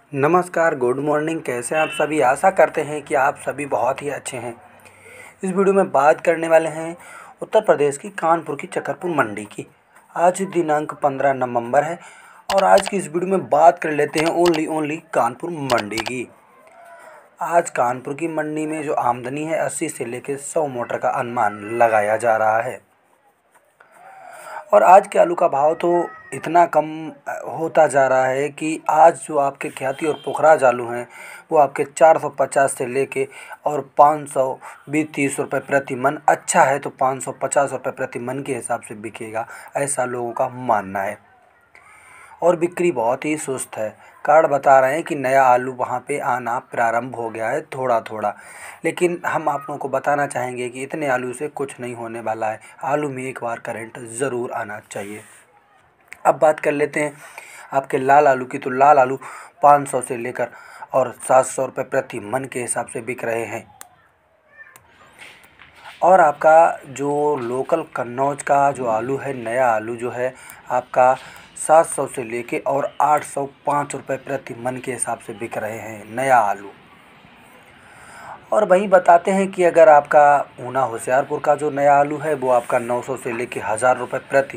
नमस्कार, good morning. कैसे हैं आप सभी? आशा करते हैं कि आप सभी बहुत ही अच्छे हैं। इस वीडियो में बात करने वाले हैं उत्तर प्रदेश की कानपुर की चकरपुर मंडी की। आज दिनांक 15 नवंबर है और आज की इस वीडियो में बात कर लेते हैं ओनली कानपुर मंडी की। आज कानपुर की मंडी में जो आमदनी है 80 से लेकर 100 मोटर का अनुमान लगाया जा रहा है। और आज के आलू का भाव तो इतना कम होता जा रहा है कि आज जो आपके ख्याति और पुखराज आलू हैं वो आपके 450 से लेके और 520-30 रुपये प्रति मन, अच्छा है तो 550 रुपये प्रति मन के हिसाब से बिकेगा, ऐसा लोगों का मानना है। और बिक्री बहुत ही सुस्त है। कार्ड बता रहे हैं कि नया आलू वहाँ पे आना प्रारंभ हो गया है थोड़ा थोड़ा, लेकिन हम आप लोगों को बताना चाहेंगे कि इतने आलू से कुछ नहीं होने वाला है। आलू में एक बार करंट ज़रूर आना चाहिए। अब बात कर लेते हैं आपके लाल आलू की। तो लाल आलू 500 से लेकर और 700 रुपये प्रति मन के हिसाब से बिक रहे हैं। और आपका जो लोकल कन्नौज का जो आलू है, नया आलू जो है आपका 700 से लेके और 805 रुपये प्रति मन के हिसाब से बिक रहे हैं नया आलू। और वहीं बताते हैं कि अगर आपका ऊना होशियारपुर का जो नया आलू है वो आपका 900 से लेके 1000 रुपये प्रति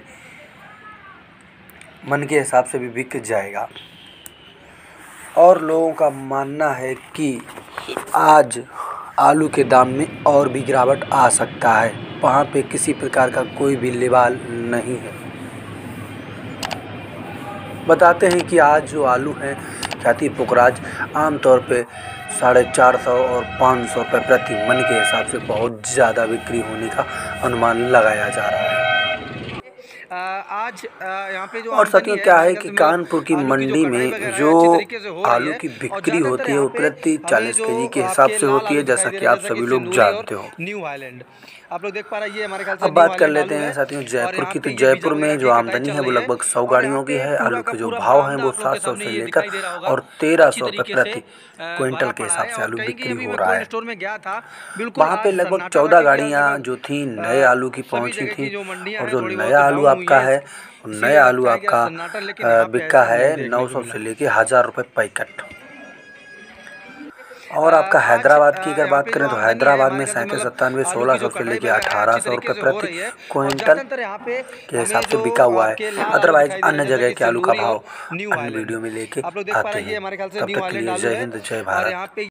मन के हिसाब से भी बिक जाएगा। और लोगों का मानना है कि आज आलू के दाम में और भी गिरावट आ सकता है। वहाँ पे किसी प्रकार का कोई भी लेवाल नहीं है। बताते हैं कि आज जो आलू हैं ख्याति पुखराज आमतौर पे 450 और 500 रुपये प्रति मन के हिसाब से बहुत ज़्यादा बिक्री होने का अनुमान लगाया जा रहा है। आज यहाँ पे जो और साथियों क्या है कि कानपुर की मंडी में जो आलू की बिक्री होती है वो प्रति 40 केजी के हिसाब से होती है, जैसा कि आप सभी लोग जानते हो। न्यू हाईलैंड आप लोग देख पा रहे हैं, ये हमारे ख्याल से अब बात कर लेते हैं साथियों जयपुर की। तो जयपुर में जो आमदनी है वो लगभग 100 गाड़ियों की है। आलू के जो भाव हैं वो 700 से लेकर और 1300 रुपये प्रति क्विंटल के हिसाब से आलू बिक्री हो रहा है। वहाँ पे लगभग 14 गाड़ियाँ जो थी नए आलू की पहुँची थी। और जो नया आलू आपका है, नया आलू आपका बिका है 900 से लेके 1000 रुपये पैकेट। और आपका हैदराबाद की अगर बात करें तो हैदराबाद में 37-97 1600 से लेके 1800 रुपये प्रति क्विंटल के हिसाब से बिका हुआ है। अदरवाइज अन्य जगह के आलू का भाव अन्य वीडियो में लेके आते हैं। तब तक के लिए जय हिंद, जय भारत।